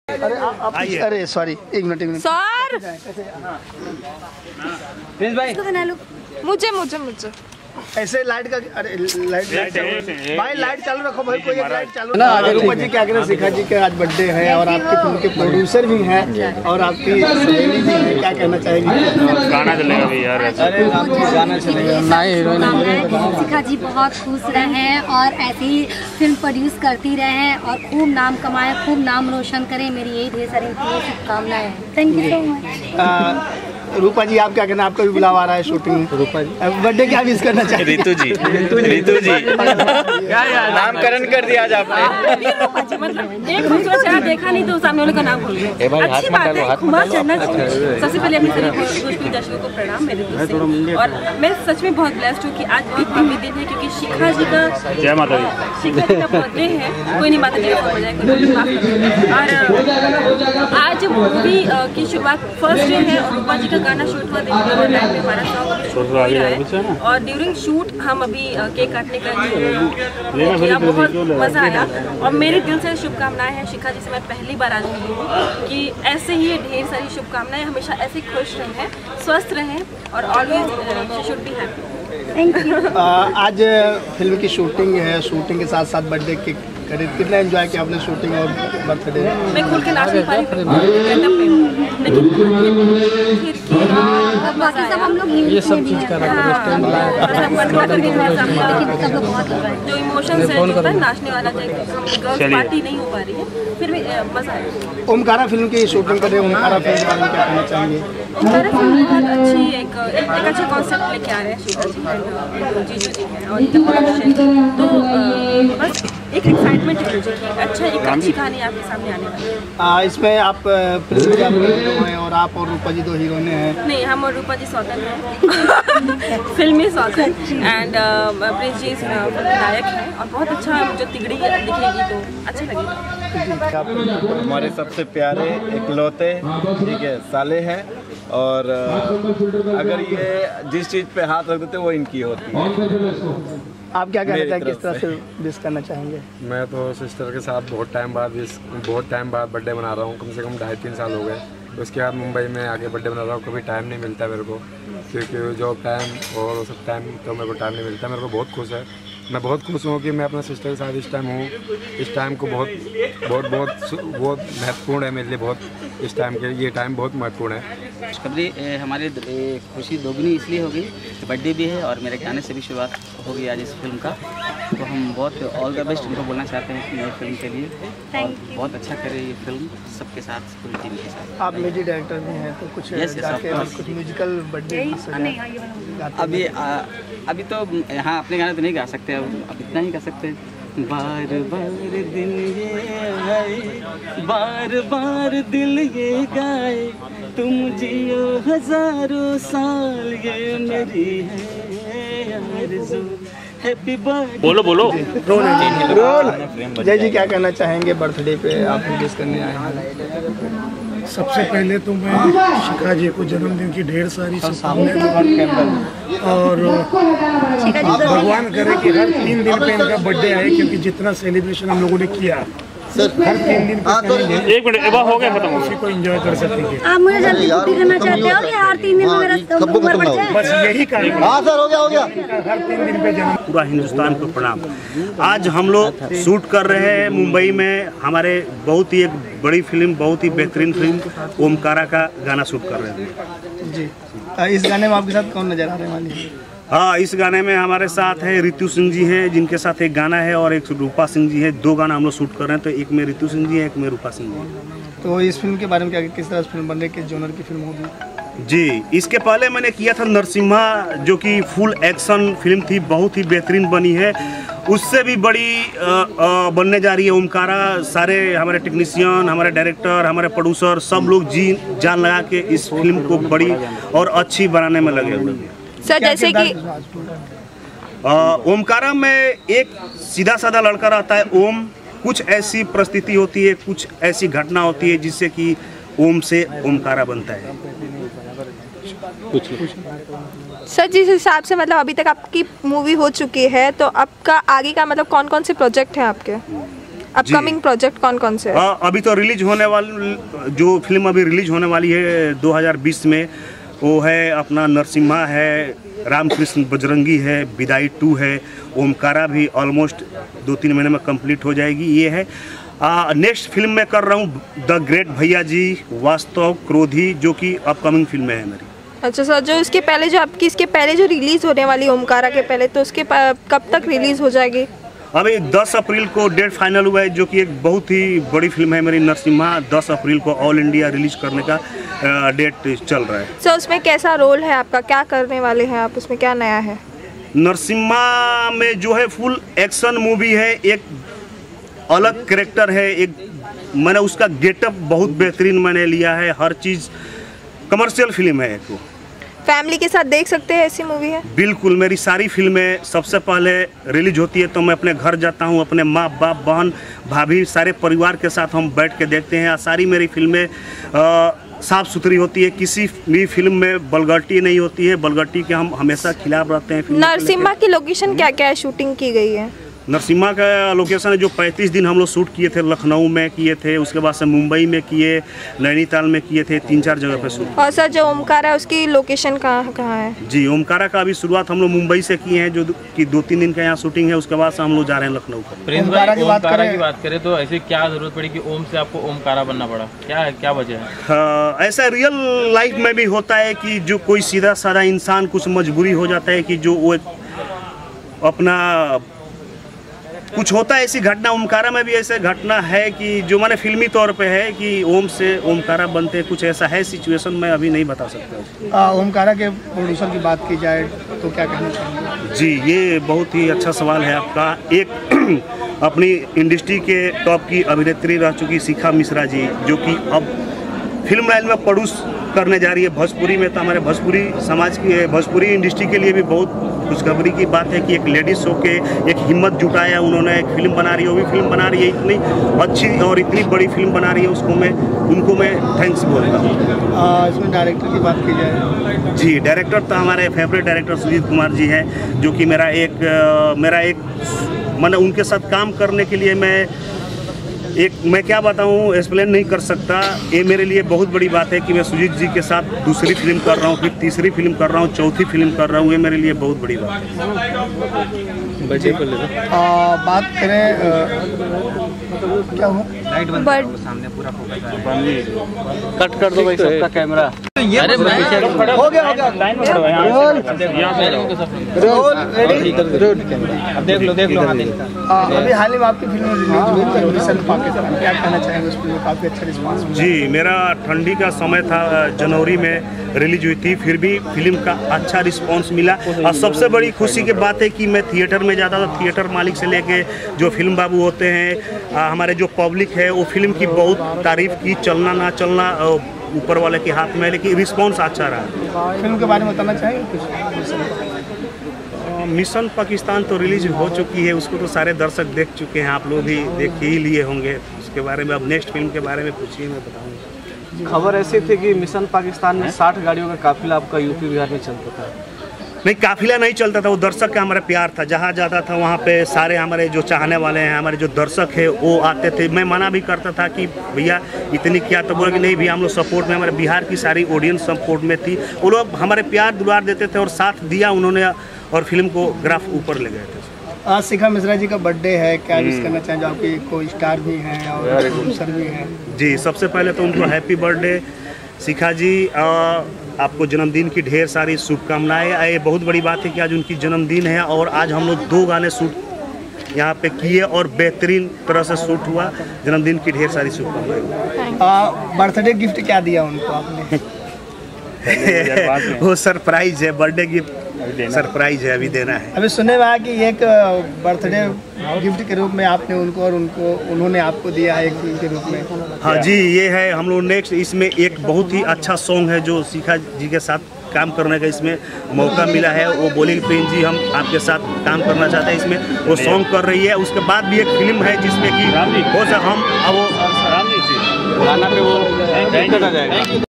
अरे आप अरे सॉरी एक मिनट सर प्रिंस भाई मुझे मुझे मुझे ऐसे लाइट का अरे लाइट भाई लाइट चालू रखो भाई कोई एक लाइट चालू ना। रूपा जी क्या करें, शिखा जी का आज बर्थडे है और आपकी फिल्म के प्रोड्यूसर भी हैं और आपकी सहेली भी है, क्या कहना चाहेंगी? गाना चलेगा भी यार। अरे गाना चलेगा नहीं। शिखा जी बहुत खुश रहें और ऐसे ही फिल्म प्रोड्यूस करती रहें और खूब नाम कमाएं, खूब नाम रोशन करें। मेरी यही ढेर सारी शुभकामनाएं। Thank you so much. Rupa ji आप क्या कहना, आपका भी बुलावा आ रहा है शूटिंग में, रूपा जी बर्थडे क्या विश करना चाहिए? रितु जी नामकरण कर दिया आज आपने। मतलब एक खूबसूरत चेहरा देखा नहीं तो सामने वाले का नाम भूल गए। अच्छी बात है, खुमार चढ़ना चाहिए। सबसे पहले अपने सभी भोजपुरी दर्शकों को प्रणाम मेरे दिल से। और मैं सच में बहुत ब्लेस्ड हूँ कि आज बहुत काफी दिन है क्योंकि शिखा जी का जय माता दी शिखा जी का बर्थडे है। कोई नहीं, माता जी का बजाय और आज मूवी की शुरुआत फर्स्ट डे है और रूपा जी का गाना शूट हुआ दिन टाइम में हमारा सॉन्ग हो रहा है और ड्यूरिंग शूट हम अभी केक काटने का किया, बहुत मज़ा आया और मेरे दिल से शुभकामनाएं हैं। शिखा जी से मैं पहली बार आज मिली हूँ कि ऐसे ही ढेर सारी शुभकामनाएं, हमेशा ऐसे खुश रहें, स्वस्थ रहें और always she should be happy. Thank you. आज फिल्म की शूटिंग है, शूटिंग के साथ साथ बर्थडे के करीब कितना एंजॉय किया आपने शूटिंग और बर्थडे? मैं खुल के नाच नहीं पाई बाकी सब हम लोग ये सब चीज़ का जो इमोशंस है नाचने वाला गर्ल्स पार्टी नहीं हो पा रही है, फिर भी मजा आया। ओमकारा फिल्म की शूटिंग कर रहे हैं, ओमकारा फिल्म के बारे में क्या कहना चाहेंगे? ओमकारा फिल्म बहुत अच्छी एक अच्छा कॉन्सेप्ट लेके आ रहे हैं शिखा जी जीजू जी हैं और तो बस एक एक्साइटमेंट है मुझे कि अच्छा एक अच्छी कहानी आपके सामने आने वाली है। इसमें आप प्रिंस जी आप हीरो हैं और आप और रूपा जी दो हीरोइनें हैं। नहीं, हम और रूपा जी सौतन हैं फिल्मी सौतन एंड प्रिंस जी नायक हैं और बहुत अच्छा जो तिगड़ी दिखेगी तो अच्छा लगेगा। हमारे सबसे प्यारे इकलौते ठीक है साले हैं और अगर ये जिस चीज़ पे हाथ रख देते वो इनकी होती है। आप क्या कहना चाहेंगे, किस तरह से विश करना चाहेंगे? मैं तो सिस्टर के साथ बहुत टाइम बाद बर्थडे मना रहा हूँ, कम से कम 2.5-3 साल हो गए। उसके बाद मुंबई में आके बर्थडे मना रहा हूँ, कभी टाइम नहीं मिलता मेरे को क्योंकि जॉब टाइम और सब टाइम तो मेरे को टाइम नहीं मिलता। मेरे को बहुत खुश है, मैं बहुत खुश हूँ कि मैं अपना सिस्टर के साथ इस टाइम हूँ। इस टाइम को बहुत महत्वपूर्ण है मेरे लिए, बहुत इस टाइम के ये टाइम बहुत महत्वपूर्ण है। खुशखबरी हमारी खुशी दोगुनी इसलिए हो गई, बर्थडे भी है और मेरे गाने से भी शुरुआत हो गई आज इस फिल्म का। तो हम बहुत ऑल द बेस्ट उनको बोलना चाहते हैं नई फिल्म के लिए और बहुत अच्छा करे ये फिल्म सबके साथ, पूरी टीम के साथ। आप म्यूजिक डायरेक्टर भी हैं तो कुछ कुछ म्यूजिकल बर्थडे अभी तो यहाँ अपने गाने तो नहीं गा सकते, अब इतना ही गा सकते हैं। बार बार दिन ये आए, बार बार दिल ये गाए, तुम जियो हजारों साल, ये मेरी है आरज़ू। Happy birthday. बोलो बोलो रोल। जय जी क्या कहना चाहेंगे, बर्थडे पे आप विश करने आए हैं? सबसे पहले तो मैं शिखा जी को जन्मदिन की ढेर सारी शुभकामनाएं और भगवान करे कि हर 3 दिन पे इनका बर्थडे आए क्योंकि जितना सेलिब्रेशन हम लोगों ने किया हर 3 दिन पे एक मिनट हो गया खत्म, उसी को एंजॉय कर सकेंगे। आप मुझे जल्दी छुट्टी करना चाहते हो कि हर 3 दिन में मेरा उम्र बढ़ जाए? बस यही कारण। हाँ सर, हो गया हर 3 दिन पे जन्म। पूरा हिंदुस्तान को प्रणाम। आज हम लोग शूट कर रहे हैं मुंबई में, हमारे बहुत ही एक बड़ी फिल्म, बहुत ही बेहतरीन फिल्म ओमकारा का गाना शूट कर रहे हैं जी। इस गाने में आपके साथ कौन नजर आ रहे हैं? हाँ, इस गाने में हमारे साथ है रितु सिंह जी हैं जिनके साथ एक गाना है और एक रूपा सिंह जी है। 2 गाना हम लोग शूट कर रहे हैं, तो एक में रितु सिंह जी है, एक में रूपा सिंह जी। तो इस फिल्म के बारे में क्या, किस तरह से फिल्म बन रही है, किस जॉनर की फिल्म होगी? जी, इसके पहले मैंने किया था नरसिम्हा जो कि फुल एक्शन फिल्म थी, बहुत ही बेहतरीन बनी है। उससे भी बड़ी बनने जा रही है ओमकारा। सारे हमारे टेक्नीशियन, हमारे डायरेक्टर, हमारे प्रोड्यूसर सब लोग जी जान लगा के इस फिल्म को बड़ी और अच्छी बनाने में लगे हुए हैं। सर जैसे कि ओमकारा में एक सीधा साधा लड़का रहता है ओम, कुछ ऐसी परिस्थिति होती है, कुछ ऐसी घटना होती है जिससे कि ओम से ओमकारा बनता है। सर जिस हिसाब से मतलब अभी तक आपकी मूवी हो चुकी है तो आपका आगे का मतलब कौन कौन से प्रोजेक्ट हैं आपके अपकमिंग प्रोजेक्ट कौन कौन से है? अभी तो रिलीज होने वाली जो फिल्म अभी रिलीज होने वाली है 2020 में, वो है अपना नरसिम्हा है, रामकृष्ण बजरंगी है, विदाई 2 है, ओमकारा भी ऑलमोस्ट 2-3 महीने में कंप्लीट हो जाएगी। ये है नेक्स्ट फिल्म मैं कर रहा हूँ द ग्रेट भैया जी, वास्तव, क्रोधी, जो कि अपकमिंग फिल्म है मेरी। अच्छा सर, जो इसके पहले जो आपकी इसके पहले जो रिलीज होने वाली ओमकारा के पहले, तो उसके कब तक रिलीज हो जाएगी? अभी 10 अप्रैल को डेट फाइनल हुआ है, जो कि एक बहुत ही बड़ी फिल्म है मेरी नरसिम्हा। 10 अप्रैल को ऑल इंडिया रिलीज करने का डेट चल रहा है। सर उसमें कैसा रोल है आपका, क्या करने वाले हैं आप, उसमें क्या नया है? नरसिम्हा में जो है फुल एक्शन मूवी है, एक अलग कैरेक्टर है, एक मैंने उसका गेटअप बहुत बेहतरीन मैंने लिया है, हर चीज़ कमर्शियल फिल्म है। एक फैमिली के साथ देख सकते हैं ऐसी मूवी है? बिल्कुल, मेरी सारी फिल्में सबसे पहले रिलीज होती है तो मैं अपने घर जाता हूँ, अपने माँ बाप बहन भाभी सारे परिवार के साथ हम बैठ के देखते हैं। सारी मेरी फिल्में साफ़ सुथरी होती है, किसी भी फिल्म में बलगट्टी नहीं होती है, बलगट्टी के हम हमेशा खिलाफ रहते हैं। नरसिम्हा की लोकेशन क्या क्या है शूटिंग की गई है? नरसिम्हा का लोकेशन है जो 35 दिन हम लोग शूट किए थे, लखनऊ में किए थे, उसके बाद से मुंबई में किए, नैनीताल में किए थे, 3-4 जगह पे शूट। और सर जो ओमकारा है उसकी लोकेशन कहाँ है? जी, ओमकारा का अभी शुरुआत हम लोग मुंबई से किए हैं, जो कि 2-3 दिन का यहाँ शूटिंग है, उसके बाद से हम लोग जा रहे हैं लखनऊ पर। ओमकारा की बात करें तो ऐसे क्या जरूरत पड़ी कि ओम से आपको ओमकारा बनना पड़ा, क्या वजह है? ऐसा रियल लाइफ में भी होता है कि जो कोई सीधा साधा इंसान कुछ मजबूरी हो जाता है कि जो वो अपना कुछ होता है, ऐसी घटना ओमकारा में भी ऐसे घटना है कि जो मैंने फिल्मी तौर पे है कि ओम से ओमकारा बनते, कुछ ऐसा है सिचुएशन, मैं अभी नहीं बता सकता। ओमकारा के प्रोड्यूसर की बात की जाए तो क्या कहना चाहेंगे? जी, ये बहुत ही अच्छा सवाल है आपका। एक अपनी इंडस्ट्री के टॉप की अभिनेत्री रह चुकी शिखा मिश्रा जी, जो कि अब फिल्म लाइन में प्रोड्यूस करने जा रही है भोजपुरी में, तो हमारे भोजपुरी समाज की, भोजपुरी इंडस्ट्री के लिए भी बहुत खुशखबरी की बात है कि एक लेडीज हो के एक हिम्मत जुटाया उन्होंने, एक फिल्म बना रही है, वो भी फिल्म बना रही है, इतनी अच्छी और इतनी बड़ी फिल्म बना रही है, उनको मैं थैंक्स बोलता हूँ। इसमें डायरेक्टर की बात की जाए? जी, डायरेक्टर तो हमारे फेवरेट डायरेक्टर सुजीत कुमार जी हैं, जो कि मेरा एक मैंने उनके साथ काम करने के लिए मैं क्या बताऊँ, एक्सप्लेन नहीं कर सकता। ये मेरे लिए बहुत बड़ी बात है कि मैं सुजीत जी के साथ दूसरी फिल्म कर रहा हूँ, फिर तीसरी फिल्म कर रहा हूँ, चौथी फिल्म कर रहा हूँ, ये मेरे लिए बहुत बड़ी बात है। बच्चे को बात करें क्या हो सामने पूरा कट कर दो भाई सबका कैमरा। अरे हो गया देख लो अभी हाल ही में आपकी फिल्म रिलीज हुई मिशन पाकिस्तान, क्या कहना चाहेंगे उस फिल्म में? काफ़ी अच्छा रिस्पांस। जी, मेरा ठंडी का समय था, जनवरी में रिलीज हुई थी, फिर भी फिल्म का अच्छा रिस्पांस मिला। और सबसे बड़ी खुशी की बात है कि मैं थिएटर में जाता था, थिएटर मालिक से लेके जो फिल्म बाबू होते हैं, हमारे जो पब्लिक है, वो फिल्म की बहुत तारीफ की, चलना ना चलना ऊपर वाले के हाथ में, लेकिन रिस्पांस अच्छा रहा। फिल्म के बारे में बताना चाहेंगे कुछ? मिशन पाकिस्तान तो रिलीज हो चुकी है, उसको तो सारे दर्शक देख चुके हैं, आप लोग भी देख ही लिए होंगे। उसके बारे में अब नेक्स्ट फिल्म के बारे में पूछिए, मैं बताऊंगा। खबर ऐसी थी कि मिशन पाकिस्तान में 60 गाड़ियों का काफिला आपका यूपी बिहार में चलता था। नहीं, काफिला नहीं चलता था, वो दर्शक का हमारा प्यार था। जहाँ जाता था वहाँ पे सारे हमारे जो चाहने वाले हैं, हमारे जो दर्शक है, वो आते थे। मैं मना भी करता था कि भैया इतनी क्या, तो बोले कि नहीं भैया हम लोग सपोर्ट में, हमारे बिहार की सारी ऑडियंस सपोर्ट में थी। वो लोग हमारे प्यार दुलार देते थे और साथ दिया उन्होंने, और फिल्म को ग्राफ ऊपर ले गए थे। आज शिखा मिश्रा जी का बर्थडे है, क्या विश करना चाहेंगे? आपके को स्टार भी हैं और प्रोड्यूसर भी हैं। जी, सबसे पहले तो उनको हैप्पी बर्थडे शिखा जी, आपको जन्मदिन की ढेर सारी शुभकामनाएं। ये बहुत बड़ी बात है कि आज उनकी जन्मदिन है और आज हम लोग 2 गाने शूट यहाँ पे किए और बेहतरीन तरह से शूट हुआ। जन्मदिन की ढेर सारी शुभकामनाएं। बर्थडे गिफ्ट क्या दिया उनको आपने? वो सरप्राइज है, बर्थडे गिफ्ट सरप्राइज है, अभी देना है। अभी सुनने में आया कि एक बर्थडे गिफ्ट के रूप में आपने उनको और उन्होंने आपको दिया है एक फिल्म के रूप में। हाँ जी, ये है हम लोग नेक्स्ट, इसमें एक बहुत ही अच्छा सॉन्ग है जो शिखा जी के साथ काम करने का इसमें मौका मिला है। वो बोली प्रेम जी हम आपके साथ काम करना चाहते हैं, इसमें वो सॉन्ग कर रही है। उसके बाद भी एक फिल्म है जिसमें कि हो हम अब वो गाना पे वो आ जाएगा।